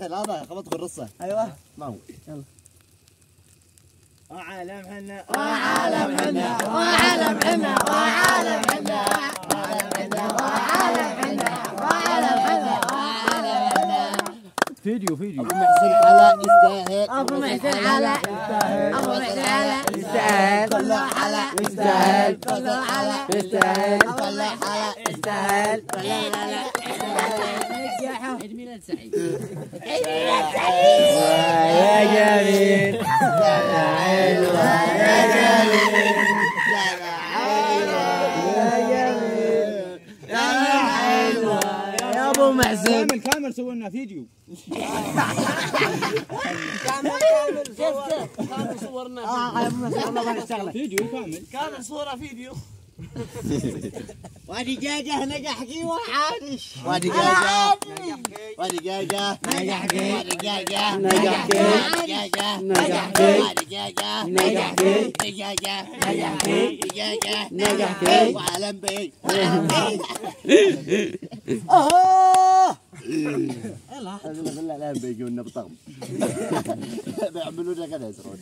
هذا خبطك الرصه. ايوه ما هو يلا. وعالم حنا وعالم حنا وعالم حنا وعالم حنا وعالم حنا وعالم حنا وعالم حنا وعالم حنا. فيديو ابو محسن حلا يستاهل. ابو محسن حلا يستاهل. ابو محسن حلا يستاهل. كله حلا يستاهل. كله حلا يستاهل. كله حلا يستاهل. كله حلا. عيد ميلاد سعيد. عيد ميلاد سعيد. يا جميل يا حلوه يا جميل يا جميل يا حلوه يا ابو محسن. كامل سووا لنا فيديو. كامل صورنا فيديو كامل. كامل صورة فيديو. ودجاجه نجح كي وحادش. ودجاجه ودجاجه نجح كي ودجاجه نجح كي. دجاجه نجح كي. ودجاجه نجح كي. دجاجه نجح كي. دجاجه نجح كي. وعلم بي بالله لا بيجونا بطغم بيعملوا لنا كذا يسرون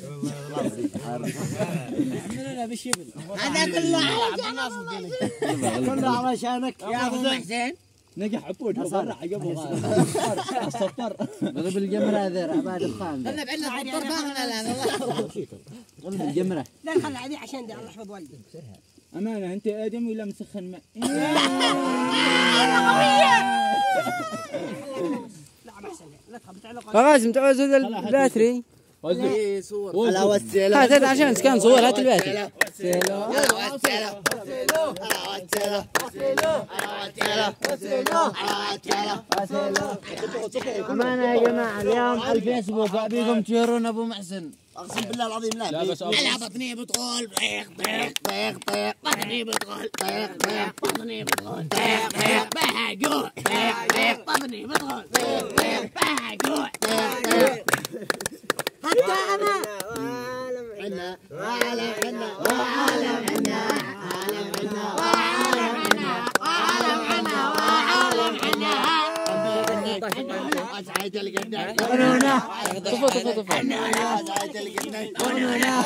يعملوا لنا بالشبل. هذا كله كله علشانك يا ابو محسن. نجح عبود برا عقبه السطر. ضرب الجمرة هذا عباد الخان. احنا بعدنا سطر باغنا لا ضرب الجمرة. لا نخلي عليه عشان دي الله يحفظ والدي. امانه انت ادم ولا مسخن ماء؟ غازم تعوز هذا الباتري. اي صور. هلا وسيله هات عشان كان صور هات الباتري. أمانة يا جماعة اليوم على الفيسبوك أبيكم تشيرون أبو محسن. اقسم بالله العظيم لا بس على بطني بتقول طيق طيق طيق طيق بطني بتقول طيق طيق بطني بتقول طيق طيق بها جوع طيق طيق بطني بتقول طيق طيق بها جوع طيق طيق حتى انا عنا وعالم عنا وعالم عنا وعالم عنا وعالم عنا وعالم عنا وعالم عنا اسعد القدام قنونة. طفوا طفوا طفوا. اسعد القدام قنونة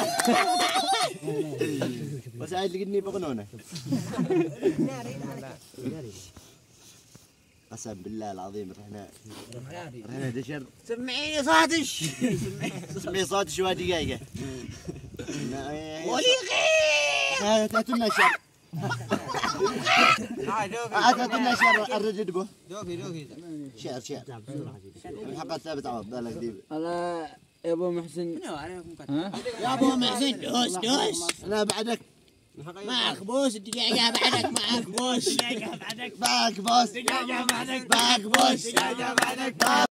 وسعد القدني بقنونه قسم بالله العظيم رحنا دشر سمعيني صادش سمي صوت شوي دقيقة وليقي هاتنا شر هاتنا شر الرجل بو شعر الحلقة ثابت عوض بالك ديب الله يا ابو محسن. يا ابو محسن دوس دوس لا بعدك معك بوس الدقيقة بعدك معك بوس باك بوس دقيقة بعدك باك بوس دقيقة بعدك